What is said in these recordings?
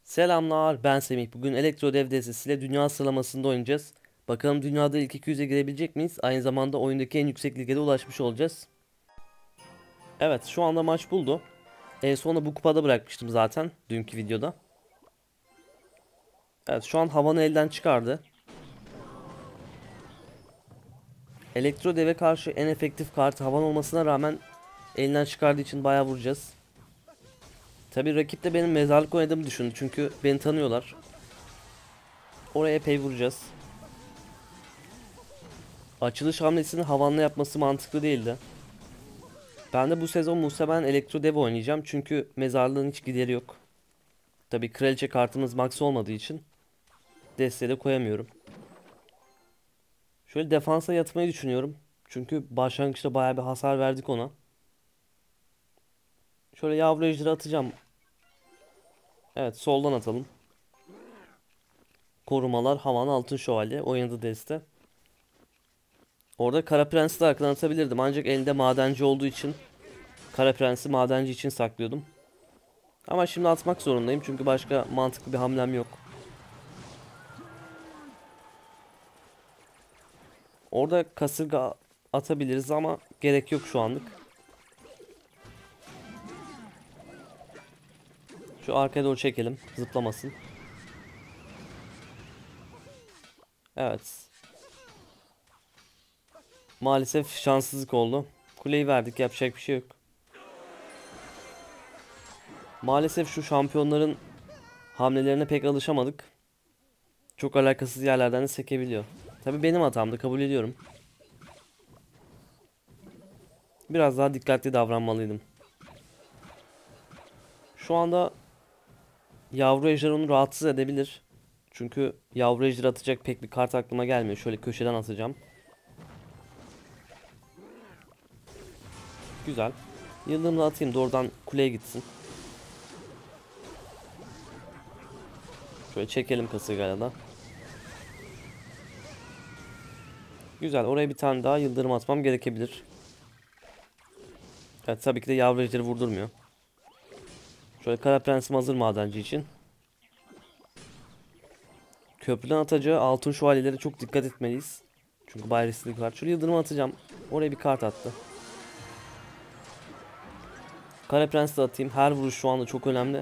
Selamlar, ben Semih. Bugün Elektro Dev destesiyle dünya sıralamasında oynayacağız. Bakalım dünyada ilk 200'e girebilecek miyiz? Aynı zamanda oyundaki en yüksek lige de ulaşmış olacağız. Evet, şu anda maç buldu. En son bu kupada bırakmıştım zaten dünkü videoda. Evet, şu an havanı elden çıkardı. Elektro Dev'e karşı en efektif kartı havan olmasına rağmen elinden çıkardığı için bayağı vuracağız. Tabi rakip de benim mezarlık oynadığımı düşündü çünkü beni tanıyorlar. Oraya epey vuracağız. Açılış hamlesini havanla yapması mantıklı değildi. Ben de bu sezon muhtemelen Elektro Dev oynayacağım çünkü mezarlığın hiç gideri yok. Tabii kraliçe kartımız max olmadığı için desteğe de koyamıyorum. Şöyle defansa yatmayı düşünüyorum. Çünkü başlangıçta bayağı bir hasar verdik ona. Şöyle yavru ejderi atacağım. Evet, soldan atalım. Korumalar, Havan, Altın Şövalye oynadı deste. Orada Kara Prens'i de arkadan atabilirdim ancak elinde madenci olduğu için Kara Prens'i madenci için saklıyordum. Ama şimdi atmak zorundayım çünkü başka mantıklı bir hamlem yok. Orada kasırga atabiliriz ama gerek yok şu anlık. Şu arkaya doğru çekelim. Zıplamasın. Evet. Maalesef şanssızlık oldu. Kuleyi verdik. Yapacak bir şey yok. Maalesef şu şampiyonların hamlelerine pek alışamadık. Çok alakasız yerlerden de sekebiliyor. Tabii benim hatamdı. Kabul ediyorum. Biraz daha dikkatli davranmalıydım. Şu anda yavru ejder onu rahatsız edebilir. Çünkü yavru ejder atacak pek bir kart aklıma gelmiyor. Şöyle köşeden atacağım. Güzel. Yıldırımla atayım doğrudan kuleye gitsin. Şöyle çekelim kasırgayla da. Güzel. Oraya bir tane daha yıldırım atmam gerekebilir. Evet, tabii ki de yavru ejderi vurdurmuyor. Şöyle Kara Prensim hazır madenci için. Köprüden atacağı altın şövalyelere çok dikkat etmeliyiz. Çünkü bayağı riskli bir kart. Şöyle yıldırım atacağım. Oraya bir kart attı. Kara Prens de atayım. Her vuruş şu anda çok önemli.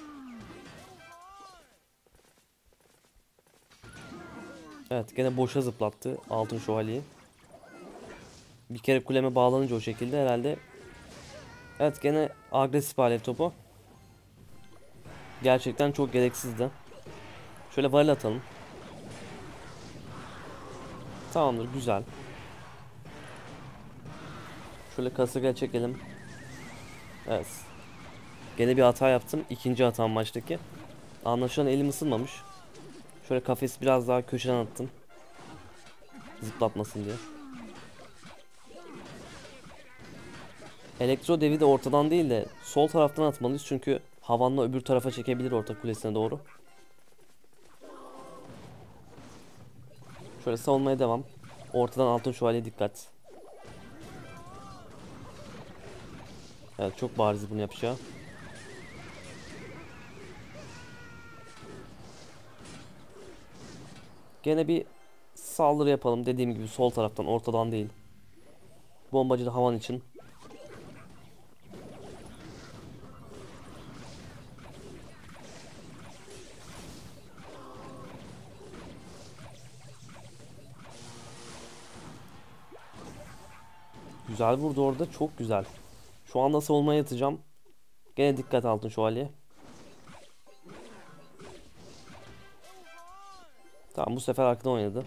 Evet, gene boşa zıplattı altın şövalyeyi. Bir kere kuleme bağlanınca o şekilde herhalde. Evet, gene agresif alev topu. Gerçekten çok gereksizdi. Şöyle varil atalım. Tamamdır, güzel. Şöyle kasırga çekelim. Evet. Gene bir hata yaptım. İkinci hatam maçtaki. Anlaşılan elim ısınmamış. Şöyle kafesi biraz daha köşeden attım. Zıplatmasın diye. Elektro devi de ortadan değil de sol taraftan atmalıyız çünkü havanla öbür tarafa çekebilir orta kulesine doğru. Şöyle savunmaya devam. Ortadan altın şövalye dikkat. Evet, çok bariz bunu yapacağı. Gene bir saldırı yapalım dediğim gibi sol taraftan, ortadan değil. Bombacı da havan için. Güzel vurdu orada, çok güzel. Şu anda savunmaya yatacağım. Gene dikkat altın şövalye. Tamam, bu sefer arkadan oynadı.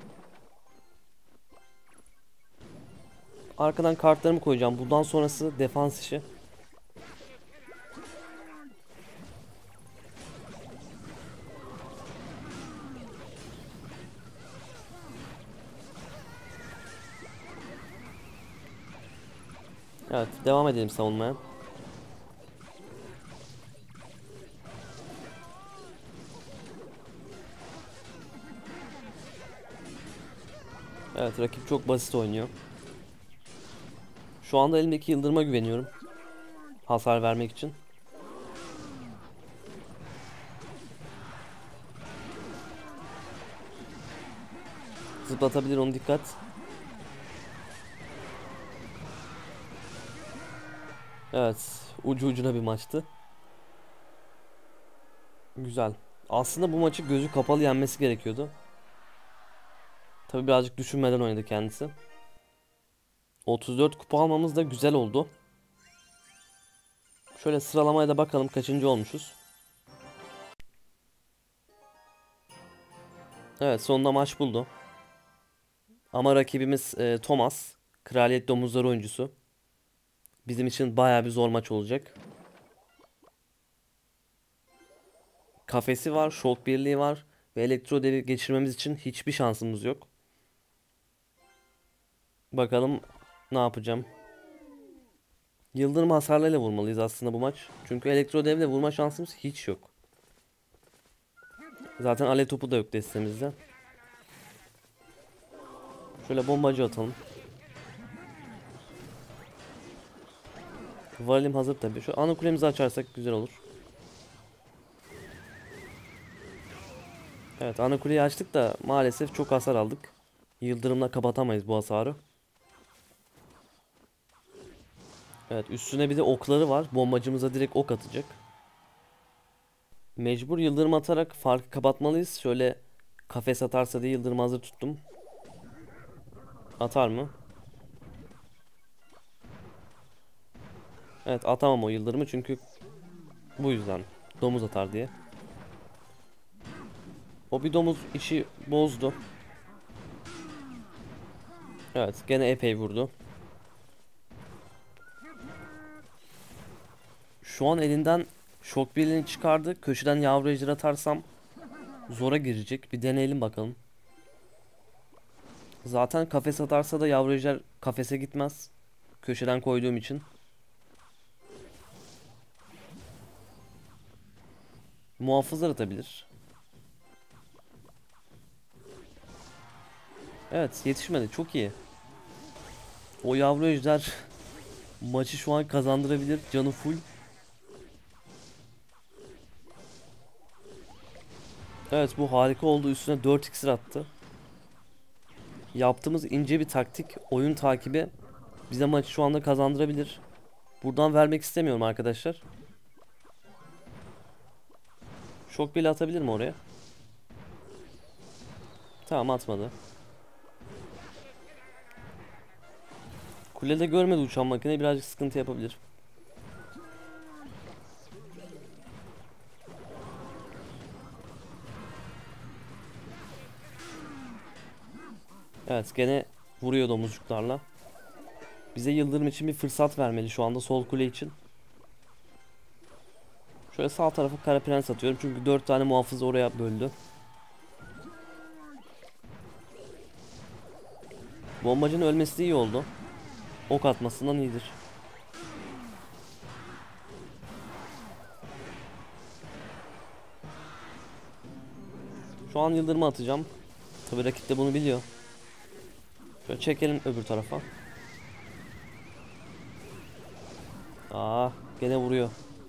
Arkadan kartlarımı koyacağım. Bundan sonrası defans işi. Evet, devam edelim savunmaya. Evet, rakip çok basit oynuyor. Şu anda elimdeki yıldırıma güveniyorum. Hasar vermek için. Zıplatabilir, onu dikkat. Evet, ucu ucuna bir maçtı. Güzel. Aslında bu maçı gözü kapalı yenmesi gerekiyordu. Tabii birazcık düşünmeden oynadı kendisi. 34 kupa almamız da güzel oldu. Şöyle sıralamaya da bakalım kaçıncı olmuşuz. Evet, sonunda maç buldu. Ama rakibimiz Thomas. Kraliyet Domuzları oyuncusu. Bizim için bayağı bir zor maç olacak. Kafesi var, şok birliği var. Ve elektro devi geçirmemiz için hiçbir şansımız yok. Bakalım ne yapacağım. Yıldırım hasarlarıyla vurmalıyız aslında bu maç. Çünkü elektro devle vurma şansımız hiç yok. Zaten alev topu da yok destemizde. Şöyle bombacı atalım. Varalim hazır tabii. Şu ana kulemizi açarsak güzel olur. Evet, ana kuleyi açtık da maalesef çok hasar aldık. Yıldırımla kapatamayız bu hasarı. Evet, üstüne bir de okları var. Bombacımıza direkt ok atacak. Mecbur yıldırım atarak farkı kapatmalıyız. Şöyle kafes atarsa diye yıldırım hazır tuttum. Atar mı? Evet, atamam o yıldırımı çünkü bu yüzden domuz atar diye. O bir domuz işi bozdu. Evet, gene epey vurdu. Şu an elinden şok birliğini çıkardı. Köşeden yavru ejder atarsam zora girecek. Bir deneyelim bakalım. Zaten kafes atarsa da yavru ejder kafese gitmez. Köşeden koyduğum için. Muhafızlar atabilir. Evet, yetişmedi. Çok iyi. O yavru ejder maçı şu an kazandırabilir. Canı full. Evet, bu harika oldu. Üstüne 4 iksir attı. Yaptığımız ince bir taktik, oyun takibi bize maçı şu anda kazandırabilir. Buradan vermek istemiyorum arkadaşlar. Şok bile atabilir mi oraya? Tamam, atmadı. Kulede görmedi uçan makine, birazcık sıkıntı yapabilir. Evet, gene vuruyor domuzcuklarla. Bize yıldırım için bir fırsat vermeli şu anda sol kule için. Şöyle sağ tarafa kara prens atıyorum çünkü 4 tane muhafız oraya böldü. Bombacının ölmesi de iyi oldu. Ok atmasından iyidir. Şu an yıldırımı atacağım. Tabi rakip de bunu biliyor. Şöyle çekelim öbür tarafa. Gene vuruyor.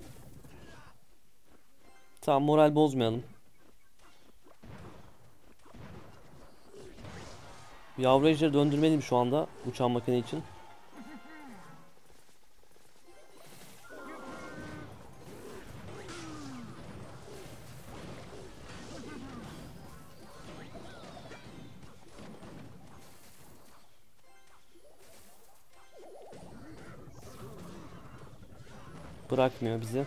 Tamam, moral bozmayalım. Yavru ejderi döndürmeliyim şu anda uçan makine için. Bırakmıyor bizi.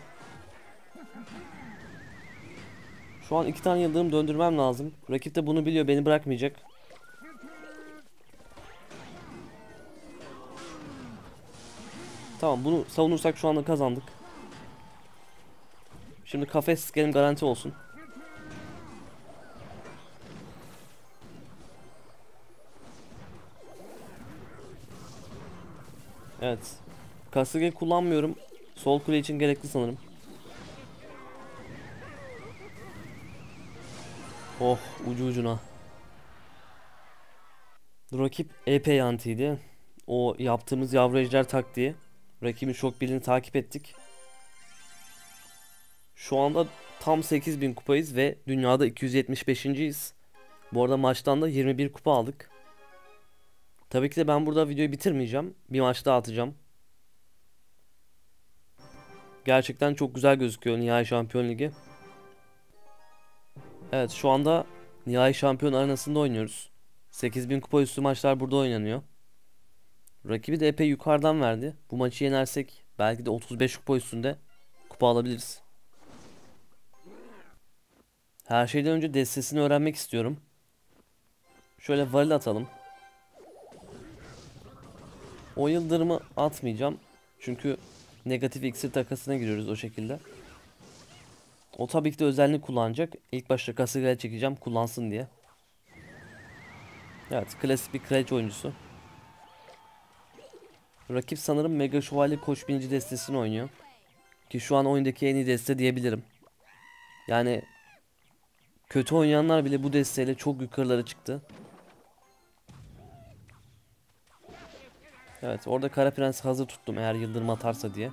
Şu an 2 tane yıldırım döndürmem lazım. Rakip de bunu biliyor, beni bırakmayacak. Tamam, bunu savunursak şu anda kazandık. Şimdi kafes gelim garanti olsun. Evet. Kasırga kullanmıyorum. Sol kule için gerekli sanırım. Oh, ucu ucuna. Rakip epey antiydi. O yaptığımız yavru ejder taktiği. Rakibin şok birliğini takip ettik. Şu anda tam 8000 kupayız ve dünyada 275.yiz. Bu arada maçtan da 21 kupa aldık. Tabii ki de ben burada videoyu bitirmeyeceğim. Bir maç daha atacağım. Gerçekten çok güzel gözüküyor Nihai Şampiyon Ligi. Evet, şu anda Nihai Şampiyon arenasında oynuyoruz. 8000 kupa üstü maçlar burada oynanıyor. Rakibi de epey yukarıdan verdi. Bu maçı yenersek belki de 35 kupa üstünde kupa alabiliriz. Her şeyden önce destesini öğrenmek istiyorum. Şöyle varil atalım. O yıldırımı atmayacağım. Çünkü negatif iksir takasına giriyoruz o şekilde. O tabii ki de özelliğini kullanacak. İlk başta kasırgaya çekeceğim kullansın diye. Evet, klasik bir kraliçe oyuncusu. Rakip sanırım Mega Şövalye Koç Binici destesini oynuyor. Ki şu an oyundaki en iyi deste diyebilirim. Yani kötü oynayanlar bile bu desteyle çok yukarılara çıktı. Evet, orada Kara Prens hazır tuttum eğer yıldırım atarsa diye.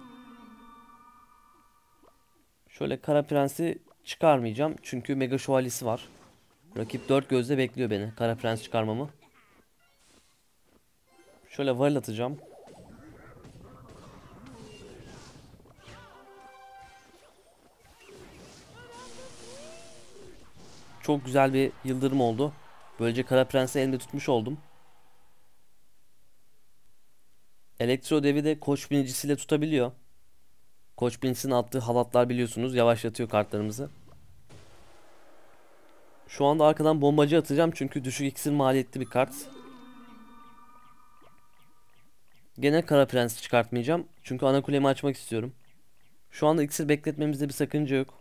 Şöyle Kara Prens'i çıkarmayacağım çünkü Mega Şövalyesi var. Rakip 4 gözle bekliyor beni Kara Prens çıkarmamı. Şöyle varil atacağım. Çok güzel bir yıldırım oldu. Böylece Kara Prens'i elimde tutmuş oldum. Elektro devi de koç binicisiyle tutabiliyor. Koç binicisinin attığı halatlar biliyorsunuz yavaşlatıyor kartlarımızı. Şu anda arkadan bombacı atacağım çünkü düşük iksir maliyetli bir kart. Gene Kara Prens'i çıkartmayacağım çünkü ana kulemi açmak istiyorum. Şu anda iksir bekletmemizde bir sakınca yok.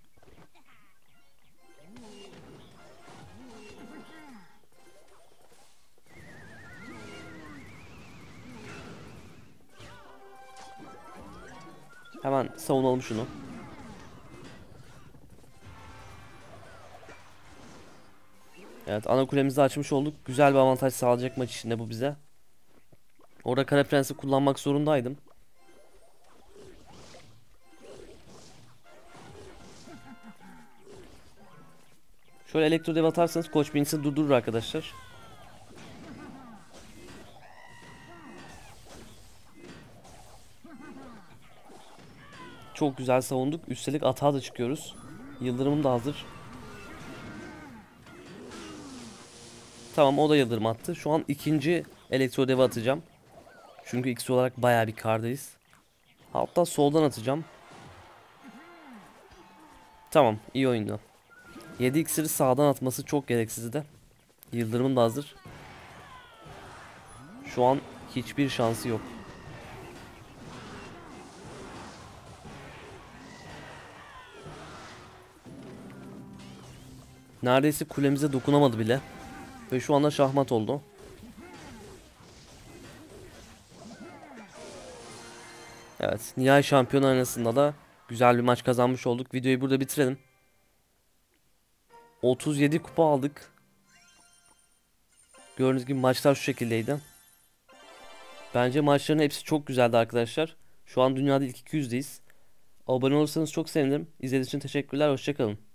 Hemen savunalım şunu. Evet, ana kulemizi açmış olduk. Güzel bir avantaj sağlayacak maç içinde bu bize. Orada Kara Prens'i kullanmak zorundaydım. Şöyle elektro dev atarsanız koç binicisi durdurur arkadaşlar. Çok güzel savunduk. Üstelik atağa da çıkıyoruz. Yıldırımım da hazır. Tamam, o da yıldırım attı. Şu an ikinci elektro devi atacağım. Çünkü X olarak bayağı bir kardayız. Hatta soldan atacağım. Tamam, iyi oyundu. 7 iksiri sağdan atması çok gereksizdi. Yıldırımım da hazır. Şu an hiçbir şansı yok. Neredeyse kulemize dokunamadı bile. Ve şu anda şahmat oldu. Evet, Nihai Şampiyon arasında da güzel bir maç kazanmış olduk. Videoyu burada bitirelim. 37 kupa aldık. Gördüğünüz gibi maçlar şu şekildeydi. Bence maçların hepsi çok güzeldi arkadaşlar. Şu an dünyada ilk 200'deyiz. Abone olursanız çok sevinirim. İzlediğiniz için teşekkürler. Hoşça kalın.